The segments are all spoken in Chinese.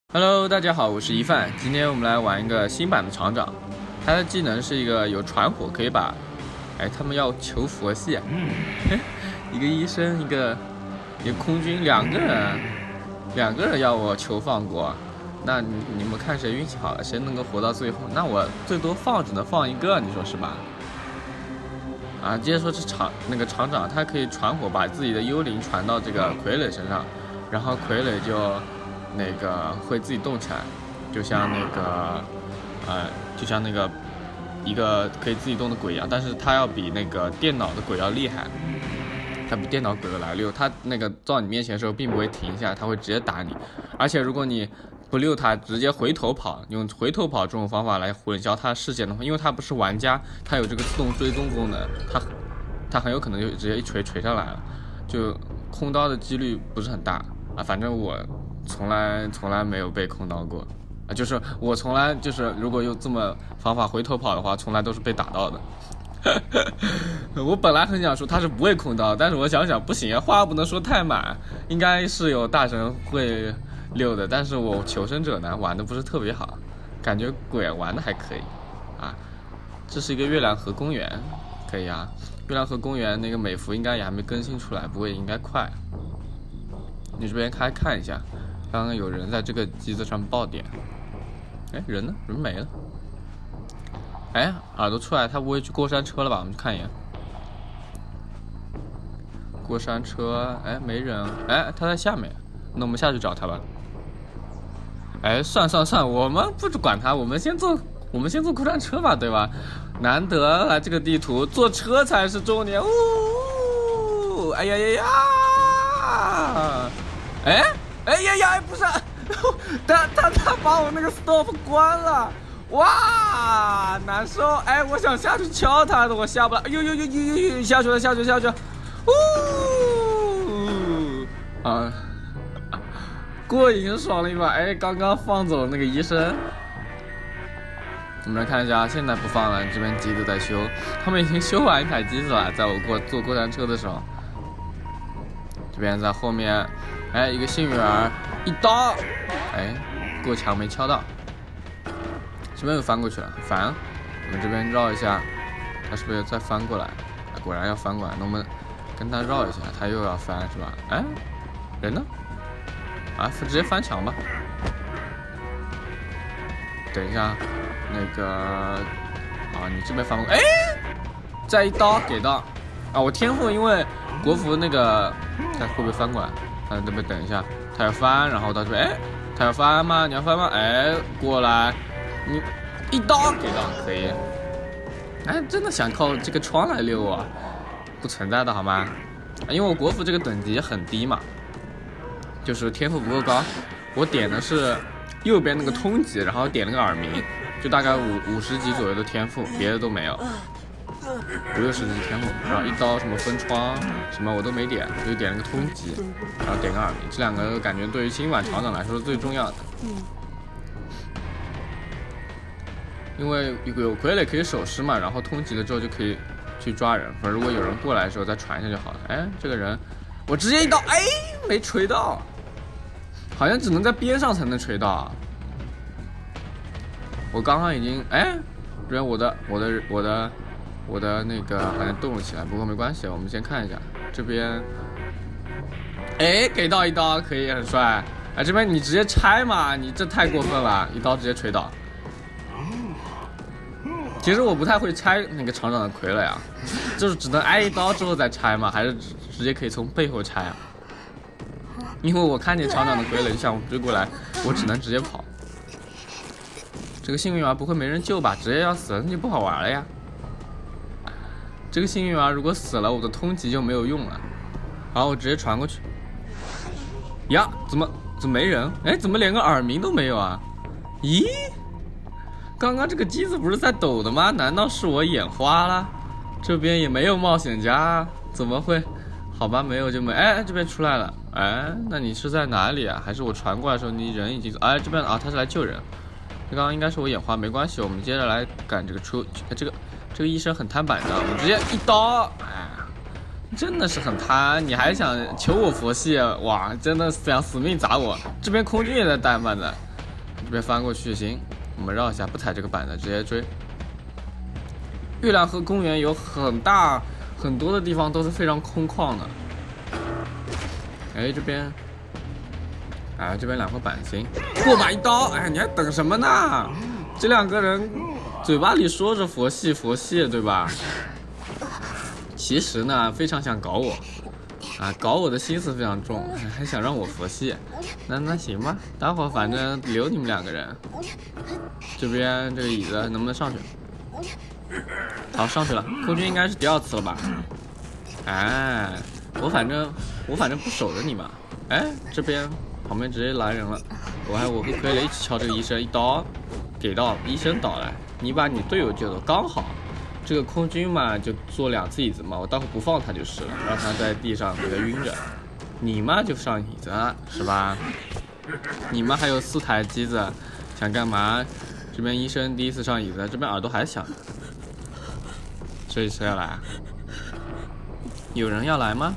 Hello， 大家好，我是一范。今天我们来玩一个新版的厂长，他的技能是一个有传火，可以把，他们要求佛系啊，一个医生，一个空军，两个人要我求放过，那你们看谁运气好了，谁能够活到最后？那我最多只能放一个，你说是吧？啊，接着说这厂长，他可以传火，把自己的幽灵传到这个傀儡身上，然后傀儡就。会自己动起来，就像那个一个可以自己动的鬼一样，但是它要比那个电脑的鬼要厉害，它比电脑鬼来溜，它那个到你面前的时候并不会停下，它会直接打你，而且如果你不溜它，直接回头跑，用回头跑这种方法来混淆它视线的话，因为它不是玩家，它有这个自动追踪功能，它很有可能就直接一锤上来了，就空刀的几率不是很大啊，反正我。从来没有被空刀过啊！就是我从来就是如果用这么方法回头跑的话，从来都是被打到的。我本来很想说他是不会空刀，但是我想想不行，话不能说太满，应该是有大神会溜的，但是我求生者呢玩的不是特别好，感觉鬼玩的还可以啊。这是一个月亮河公园，可以啊。月亮河公园那个美服应该也还没更新出来，不过也应该快。你这边看一下。刚刚有人在这个机子上爆点，人呢？人没了。耳朵出来，他不会去过山车了吧？我们去看一眼。过山车，没人。他在下面，那我们下去找他吧。算，我们不管他，我们先坐过山车吧，对吧？难得来这个地图，坐车才是重点。哎呀！不是，他把我那个 stop 关了，哇，难受！我想下去敲他的，我下不来，下去了，过瘾爽了一把，刚刚放走了那个医生。我们来看一下，现在不放了，这边机子在修，他们已经修完一台机子了，在我坐过山车的时候，这边在后面。一个幸运儿一刀，过墙没敲到，这边又翻过去了，烦。我们这边绕一下，他是不是再翻过来？果然要翻过来，那我们跟他绕一下，他又要翻是吧？人呢？直接翻墙吧。等一下，你这边翻过来，再一刀给到，我天赋因为国服那个，他会不会翻过来？这边等一下，他要翻，然后到这边，他要翻吗？你要翻吗？过来，你一刀给到，可以。真的想靠这个窗来溜啊？不存在的好吗？因为我国服这个等级很低嘛，就是天赋不够高。我点的是右边那个通级，然后点了个耳鸣，就大概50级左右的天赋，别的都没有。50-60级天赋，然后一刀什么分窗什么我都没点，就点了个通级，然后点个耳鸣，这两个感觉对于新版厂长来说是最重要的。因为有傀儡可以守尸嘛，然后通级了之后就可以去抓人，或者如果有人过来的时候再传一下就好了。这个人我直接一刀，没锤到，好像只能在边上才能锤到。我刚刚已经这边我的那个好像动了起来，不过没关系，我们先看一下这边。给到一刀，可以，很帅。这边你直接拆嘛，你这太过分了，一刀直接锤倒。其实我不太会拆那个厂长的傀儡啊，就是只能挨一刀之后再拆嘛，还是直接可以从背后拆啊？因为我看见厂长的傀儡就向我追过来，我只能直接跑。这个幸运儿不会没人救吧？直接要死了那就不好玩了呀。这个幸运儿如果死了，我的通缉就没有用了。好，我直接传过去。呀，怎么没人？怎么连个耳鸣都没有啊？咦，刚刚这个机子不是在抖的吗？难道是我眼花了？这边也没有冒险家，怎么会？好吧，没有就没。这边出来了。那你是在哪里啊？还是我传过来的时候你人已经这边他是来救人。这刚刚应该是我眼花，没关系，我们接着来赶这个这个医生很摊板的，我直接一刀，真的是很贪，你还想求我佛系？哇，真的想死命砸我！这边空军也在怠慢的， 这边翻过去行，我们绕一下，不踩这个板子，直接追。月亮河公园有很多的地方都是非常空旷的。哎，这边，哎，这边2块板行，过把一刀，哎，你还等什么呢？这2个人嘴巴里说着佛系佛系，对吧？其实呢，非常想搞我，啊，搞我的心思非常重，还想让我佛系。那行吧，待会儿反正留你们2个人。这边这个椅子能不能上去？好，上去了。空军应该是第2次了吧？哎，我反正不守着你嘛。哎，这边旁边直接来人了，我和傀儡一起敲这个医生，一刀给到医生倒了，你把你队友救走，刚好。这个空军嘛，就坐2次椅子嘛，我待会不放他就是了，让他在地上给他晕着。你嘛就上椅子是吧？你们还有4台机子，想干嘛？这边医生第1次上椅子，这边耳朵还响。这一次要来？有人要来吗？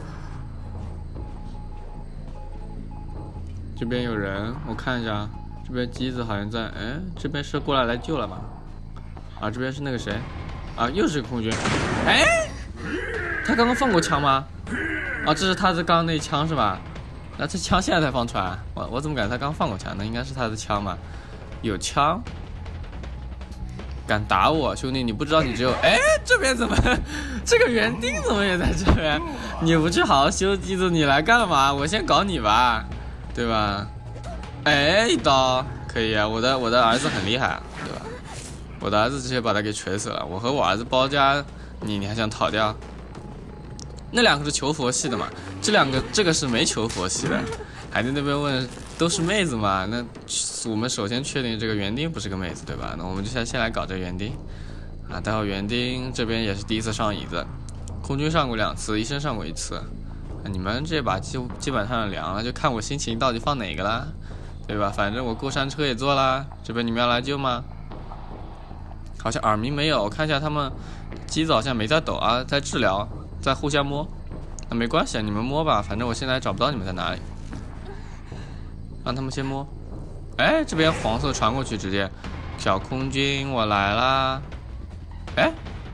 这边有人，我看一下，这边机子好像在，哎，这边是过来救了吧？啊，这边是那个谁？啊，又是空军。哎，他刚刚放过枪吗？啊，这是他的刚刚那枪是吧？那这枪现在才放出来，我怎么感觉他刚放过枪？那应该是他的枪吧？有枪，敢打我，兄弟！你不知道你只有……哎，这边怎么？这个园丁怎么也在这边？你不去好好修机子，你来干嘛？我先搞你吧，对吧？哎，一刀可以啊！我的儿子很厉害，对吧？我的儿子直接把他给锤死了。我和我儿子包夹，你还想逃掉？那2个是求佛系的嘛？这个是没求佛系的。还在那边问都是妹子嘛？那我们首先确定这个园丁不是个妹子，对吧？那我们就先来搞这个园丁啊。待会园丁这边也是第1次上椅子，空军上过2次，医生上过1次。你们这把基本上凉了，就看我心情到底放哪个啦，对吧？反正我过山车也坐啦。这边你们要来救吗？好像耳鸣没有，我看一下他们机子好像没在抖啊，在治疗，在互相摸。那没关系，你们摸吧，反正我现在找不到你们在哪里，让他们先摸。哎，这边黄色传过去，直接小空军我来啦。哎，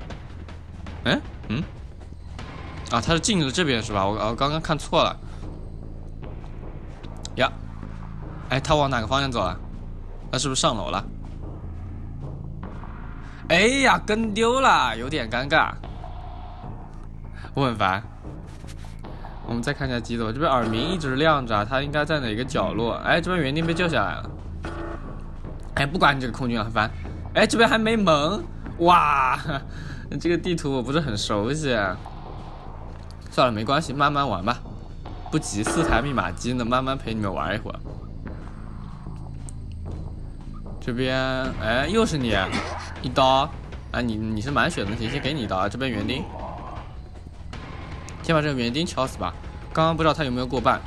啊，他是进了这边是吧？我刚刚看错了呀。哎，他往哪个方向走了？他是不是上楼了？哎呀，跟丢了，有点尴尬。我很烦。我们再看一下机子，我这边耳鸣一直亮着，他应该在哪个角落？哎，这边园丁被救下来了。哎，不管你这个空军了，很烦。哎，这边还没门，哇，这个地图我不是很熟悉。算了，没关系，慢慢玩吧，不急。4台密码机呢，慢慢陪你们玩一会儿。这边，哎，又是你，一刀，啊，你是满血的，行，先给你一刀。这边园丁，先把这个园丁敲死吧。刚刚不知道他有没有过半。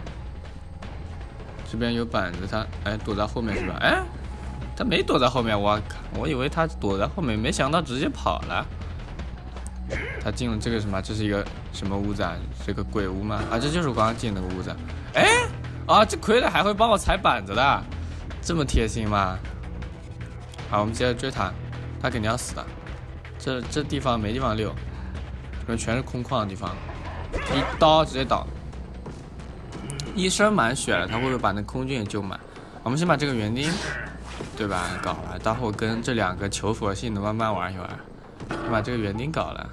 这边有板子，他哎躲在后面是吧？哎，他没躲在后面，我以为他躲在后面，没想到直接跑了。他进了这个什么？这是一个什么屋子啊？这个鬼屋吗？啊，这就是我刚刚进那个屋子。哎，啊，这傀儡还会帮我踩板子的。这么贴心吗？好，我们接着追他，他肯定要死的。这地方没地方溜，这边全是空旷的地方，一刀直接倒。医生满血了，他会不会把那空军也救满？我们先把这个园丁，对吧？搞了，待会跟这2个求佛性的慢慢玩一玩。先把这个园丁搞了。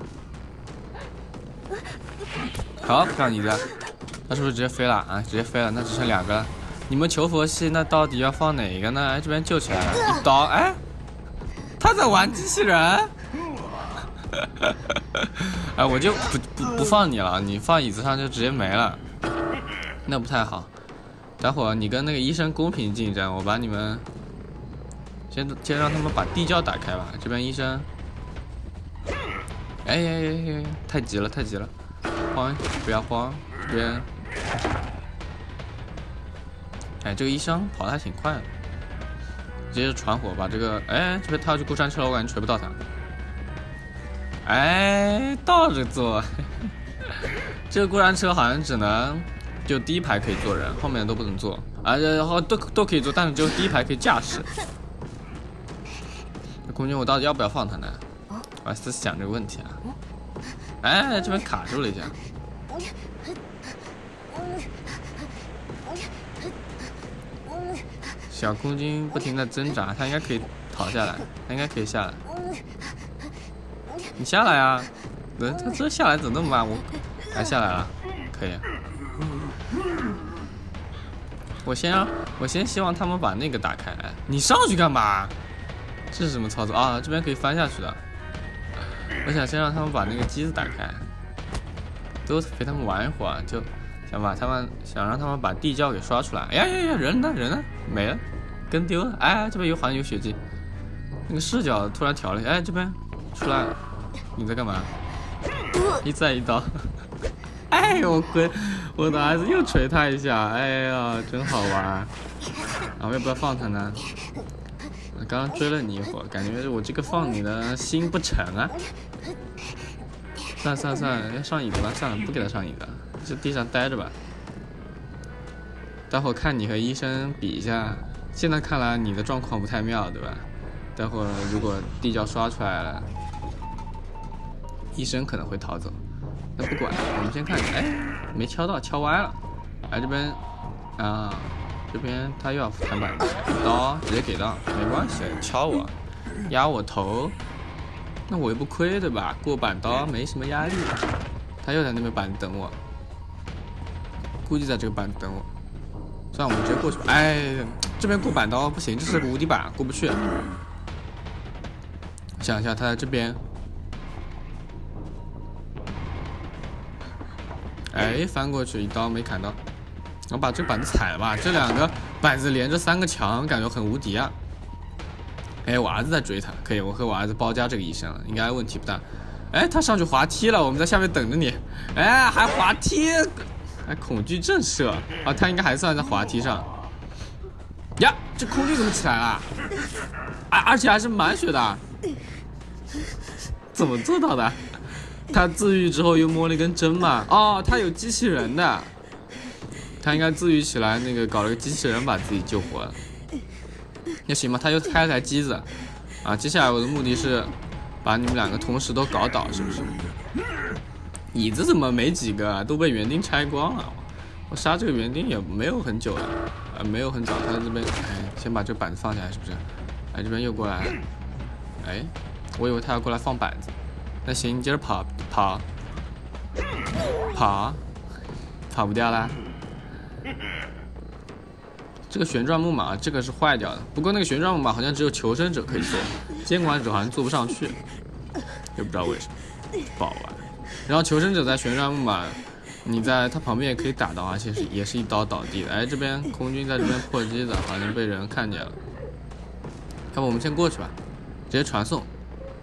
好，上椅子，他是不是直接飞了啊？直接飞了，那只剩2个了。你们求佛系，那到底要放哪个呢？哎，这边救起来了，一刀，哎，他在玩机器人。哎，我就不放你了，你放椅子上就直接没了，那不太好。待会儿你跟那个医生公平竞争，我把你们先让他们把地窖打开吧。这边医生，哎，太急了，太急了，慌，不要慌，这边。哎，这个医生跑得还挺快的，直接传火把这个，哎，这边他要去过山车了，我感觉锤不到他。哎，倒着坐，这个过山车好像只能就第1排可以坐人，后面都不能坐。 啊，然后都可以坐，但是只有第一排可以驾驶。这空军我到底要不要放他呢？我还在想这个问题啊。哎，这边卡住了一下。小空军不停的挣扎，他应该可以逃下来，他应该可以下来。你下来啊！他这下来怎么那么慢？还下来了，可以。我先希望他们把那个打开。你上去干嘛？这是什么操作啊？这边可以翻下去的。我想先让他们把那个机子打开，都陪他们玩一会儿，就想让他们把地窖给刷出来。哎呀，人呢？没了，跟丢了。哎，这边好像有血迹。那个视角突然调了，哎，这边出来了。你在干嘛？一再一刀。哎，我的儿子又捶他一下。哎呀，真好玩。然后要不要放他呢？我刚刚追了你一会儿，感觉我这个放你的心不成啊。算了，要上椅子吧？算了，不给他上椅子，就地上待着吧。待会儿看你和医生比一下，现在看来你的状况不太妙，对吧？待会儿如果地窖刷出来了，医生可能会逃走。那不管，我们先看，哎，没敲到，敲歪了。哎，这边啊，这边他又要弹板子，刀直接给到，没关系，敲我，压我头。那我又不亏对吧？过板刀没什么压力。他又在那边板子等我，估计在这个板子等我。算了，我们直接过去吧。哎，这边过板刀不行，这是个无敌板，过不去。想一下，他在这边。哎，翻过去一刀没砍到。我把这个板子踩了吧，这两个板子连着3个墙，感觉很无敌啊。哎，我儿子在追他，可以，我和我儿子包夹这个医生了，应该问题不大。哎，他上去滑梯了，我们在下面等着你。哎，还滑梯，还恐惧震慑啊！他应该还算在滑梯上。呀，这空军怎么起来了？而且还是满血的，怎么做到的？他自愈之后又摸了一根针嘛？哦，他有机器人的，他应该自愈起来，那个搞了个机器人把自己救活了。那行吧，他又开了台机子，啊，接下来我的目的是把你们两个同时都搞倒，是不是？椅子怎么没几个，都被园丁拆光了。我杀这个园丁也没有很久了，没有很早。他在这边，哎，先把这个板子放下来，是不是？哎，这边又过来了，哎，我以为他要过来放板子。那行，你接着跑不掉啦。这个旋转木马，这个是坏掉的。不过那个旋转木马好像只有求生者可以坐，监管者好像坐不上去，也不知道为什么，不好玩。然后求生者在旋转木马，你在他旁边也可以打到，而且也是一刀倒地的。哎，这边空军在这边破机的，好像被人看见了。要不我们先过去吧，直接传送。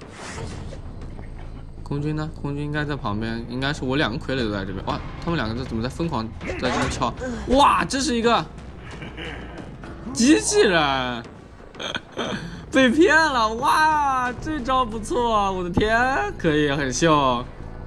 空军呢？空军应该在旁边，应该是我2个傀儡都在这边。哇，他们2个怎么在疯狂在这边敲？哇，这是一个机器人，被骗了！哇，这招不错，我的天，可以，很秀，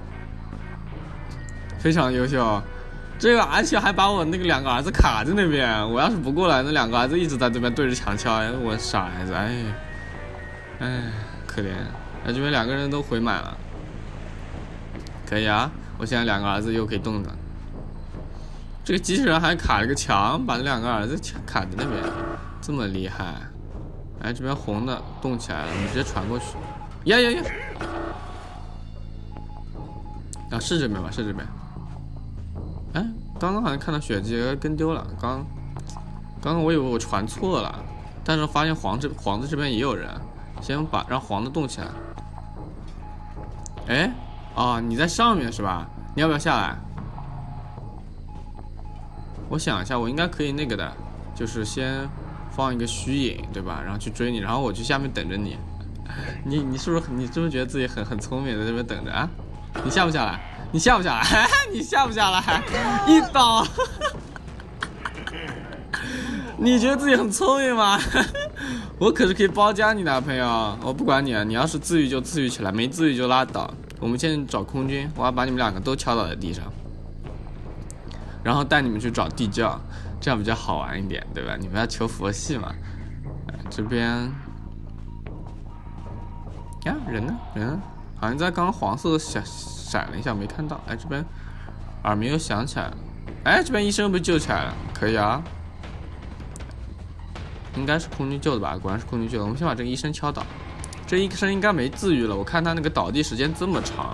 非常优秀。这个而且还把我那个2个儿子卡在那边，我要是不过来，那2个儿子一直在这边对着墙敲，我傻孩子，哎，可怜。哎，这边2个人都回满了。可以啊，我现在2个儿子又可以动了。这个机器人还卡了个墙，把那2个儿子卡在那边，这么厉害。哎，这边红的动起来了，你直接传过去。呀！啊，是这边吧？是这边。哎，刚刚好像看到血迹跟丢了，刚刚我以为我传错了，但是发现黄子这边也有人，先让黄的动起来。哎。哦，你在上面是吧？你要不要下来？我想一下，我应该可以那个的，就是先放一个虚影，对吧？然后去追你，然后我去下面等着你。你是不是觉得自己很聪明，在这边等着啊？你下不下来？你下不下来？你下不下来？一刀！你觉得自己很聪明吗？我可是可以包夹你的朋友，我不管你啊，你要是自愈就自愈起来，没自愈就拉倒。我们先找空军，我要把你们2个都敲倒在地上，然后带你们去找地窖。 这样比较好玩一点，对吧？你们要求佛系嘛。这边呀，人呢？人好像在刚刚黄色的闪了一下，没看到。哎，这边耳鸣又响起来了。哎，这边医生又被救起来了，可以啊。应该是空军救的吧？果然是空军救的。我们先把这个医生敲倒。这医生应该没自愈了，我看他那个倒地时间这么长。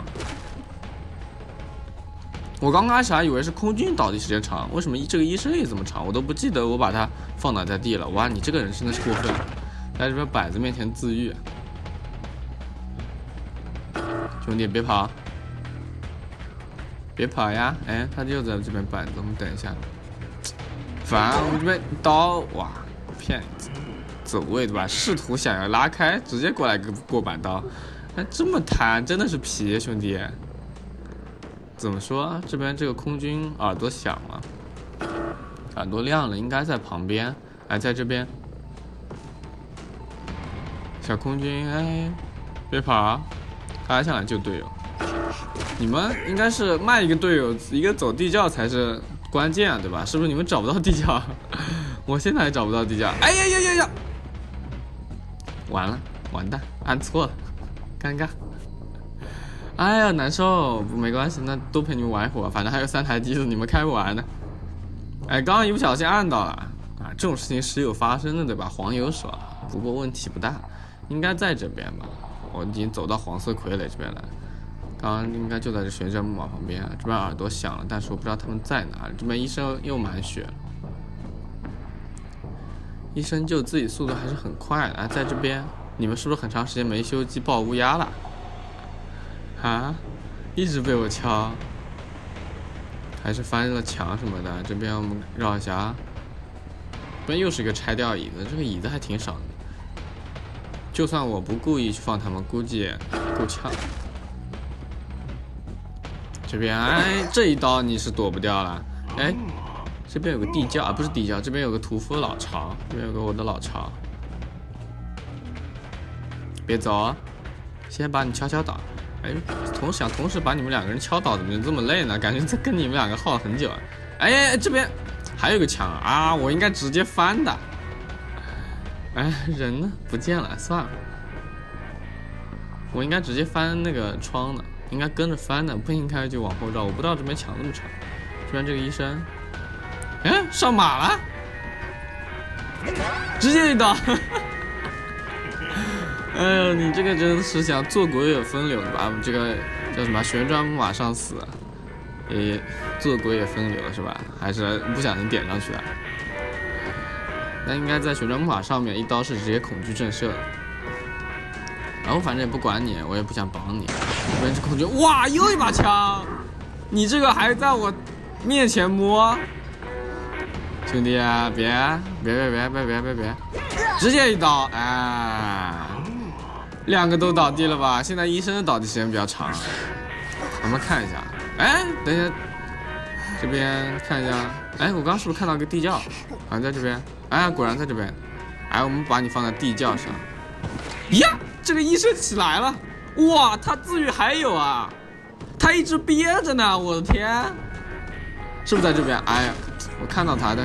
我刚开始还以为是空军倒地时间长，为什么这个医生也这么长？我都不记得我把他放哪在地了。哇，你这个人真的是过分，在这边摆子面前自愈。兄弟，别跑，别跑呀！哎，他就在这边摆着，我们等一下。烦，我们这边刀，哇，骗子，走位对吧？试图想要拉开，直接过来个过板刀，哎，这么弹，真的是皮，兄弟。怎么说？这边这个空军耳朵响了，耳朵亮了，应该在旁边，哎，在这边。小空军，哎，别跑！他还想来救队友。你们应该是卖一个队友，一个走地窖才是关键啊，对吧？是不是你们找不到地窖？我现在也找不到地窖。哎呀呀呀呀！完了，完蛋，按错了，尴尬。哎呀，难受，没关系，那多陪你们玩一会儿，反正还有3台机子，你们开不完的。哎，刚刚一不小心按到了啊，这种事情时有发生的，对吧？黄油手，不过问题不大，应该在这边吧？我已经走到黄色傀儡这边来，刚刚应该就在这旋转木马旁边，这边耳朵响了，但是我不知道他们在哪里。这边医生又满血了，医生救自己速度还是很快的。哎，在这边，你们是不是很长时间没修机爆乌鸦了？啊！一直被我敲，还是翻了墙什么的。这边我们绕一下啊，这边又是一个拆掉椅子，这个椅子还挺少的。就算我不故意去放他们，估计也够呛。这边哎，这一刀你是躲不掉了。哎，这边有个地窖啊，不是地窖，这边有个屠夫老巢，这边有个我的老巢。别走啊，先把你敲倒。哎，同时把你们2个人敲倒，怎么就这么累呢？感觉在跟你们2个耗了很久啊！哎，这边还有个墙啊，我应该直接翻的。哎，人呢？不见了，算了。我应该直接翻那个窗的，应该跟着翻的，不应该就往后绕。我不知道这边墙那么长。这边这个医生，哎，上马了，直接一刀。哎呦，你这个真的是想做鬼也风流的吧？这个叫什么旋转木马上死，做鬼也风流是吧？还是不小心点上去的？那应该在旋转木马上面一刀是直接恐惧震慑的。然后反正也不管你，我也不想绑你。这边是恐惧，哇，又一把枪！你这个还在我面前摸，兄弟啊，别，直接一刀，哎。2个都倒地了吧？现在医生的倒地时间比较长，我们看一下。哎，等一下，这边看一下。哎，我刚刚是不是看到一个地窖？好像在这边。哎，果然在这边。哎，我们把你放在地窖上。呀，这个医生起来了！哇，他自愈还有啊，他一直憋着呢！我的天，是不是在这边？哎呀，我看到他，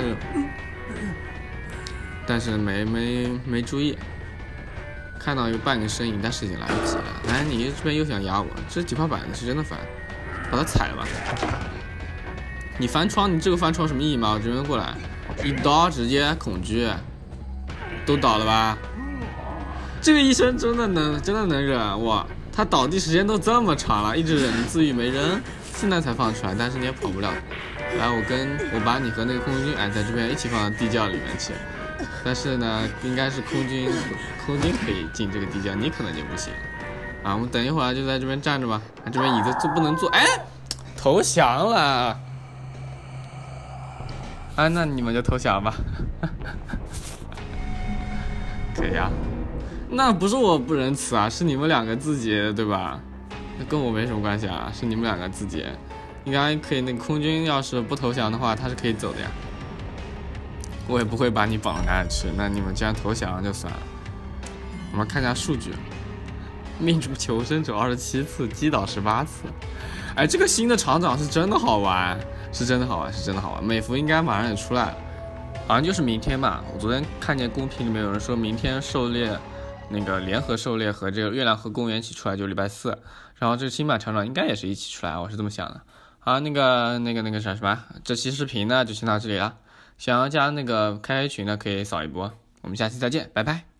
但是没注意。看到有半个身影，但是已经来不及了。哎，你这边又想压我，这几块板子是真的烦，把它踩了吧。你翻窗，你这个翻窗什么意义吗？我这边过来，一刀直接恐惧，都倒了吧？这个医生真的能忍哇！他倒地时间都这么长了，一直忍自愈没扔，现在才放出来，但是你也跑不了。来，我把你和那个空军在这边一起放到地窖里面去。但是呢，应该是空军可以进这个地窖，你可能就不行啊。我们等一会儿就在这边站着吧，这边椅子不能坐。哎，投降了啊，那你们就投降吧。可以啊，那不是我不仁慈啊，是你们2个自己对吧？那跟我没什么关系啊，是你们2个自己。应该可以，那个空军要是不投降的话，他是可以走的呀。我也不会把你绑到哪里去，那你们既然投降就算了。我们看一下数据，命中求生者27次，击倒18次。哎，这个新的厂长是真的好玩，是真的好玩。美服应该马上也出来了， 好像就是明天吧。我昨天看见公屏里面有人说明天狩猎，那个联合狩猎和这个月亮河公园一起出来，就礼拜4，然后这个新版厂长应该也是一起出来，我是这么想的。好，那个啥什么，这期视频呢就先到这里了。想要加那个开黑群的可以扫一波，我们下期再见，拜拜。